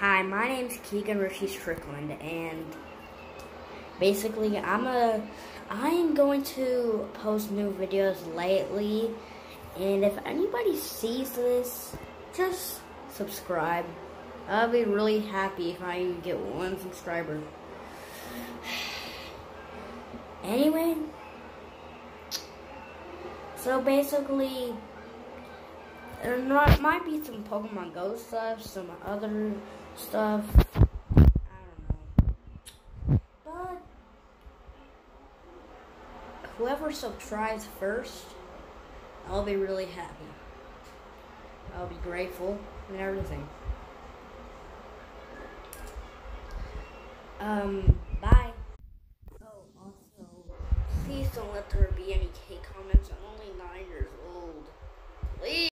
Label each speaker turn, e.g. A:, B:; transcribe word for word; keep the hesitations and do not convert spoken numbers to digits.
A: Hi, my name's Keegan Rishi Strickland, and basically, I'm a, I am going to post new videos lately, and if anybody sees this, just subscribe. I'll be really happy if I get one subscriber. Anyway, so basically, there might be some Pokemon Go stuff, some other stuff, I don't know, but whoever subscribes first, I'll be really happy. I'll be grateful and everything. Um, bye. Oh, also, please don't let there be any hate comments. I'm only nine years old. Please.